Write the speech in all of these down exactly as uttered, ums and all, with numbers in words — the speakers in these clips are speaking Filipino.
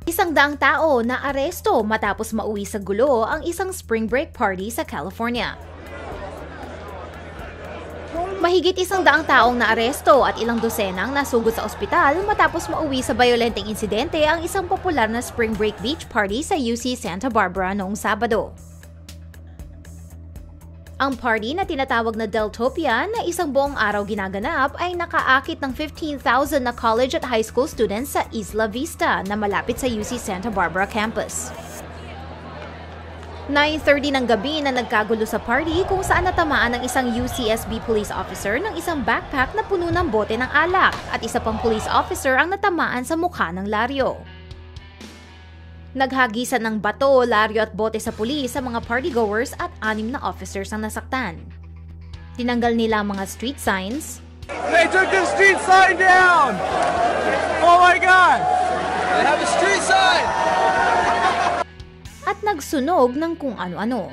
Isang daang tao na aresto matapos mauwi sa gulo ang isang spring break party sa California. Mahigit isang daang taong naaresto at ilang dosenang nasugod sa ospital matapos mauwi sa bayolenteng insidente ang isang popular na spring break beach party sa U C Santa Barbara noong Sabado. Ang party na tinatawag na Deltopia na isang buong araw ginaganap ay nakaakit ng fifteen thousand na college at high school students sa Isla Vista na malapit sa U C Santa Barbara campus. nine thirty ng gabi na nagkagulo sa party kung saan natamaan ng isang U C S B police officer ng isang backpack na puno ng bote ng alak at isa pang police officer ang natamaan sa mukha ng laryo. Naghagisan ng bato, laryo at bote sa pulis sa mga partygoers at anim na officers ang nasaktan. Tinanggal nila ang mga street signs. They took the street sign down! Oh my God! They have a street sign! At nagsunog ng kung ano-ano.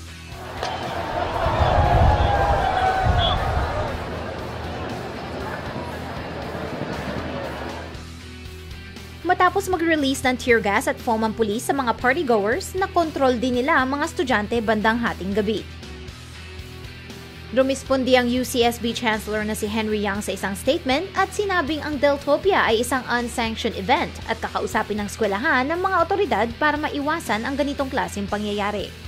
Matapos mag-release ng tear gas at foam ang pulis sa mga partygoers, nakontrol din nila ang mga estudyante bandang hating gabi. Rumispondi ang U C S B Chancellor na si Henry Yang sa isang statement at sinabing ang Deltopia ay isang unsanctioned event at kakausapin ng eskwelahan ng mga otoridad para maiwasan ang ganitong klaseng pangyayari.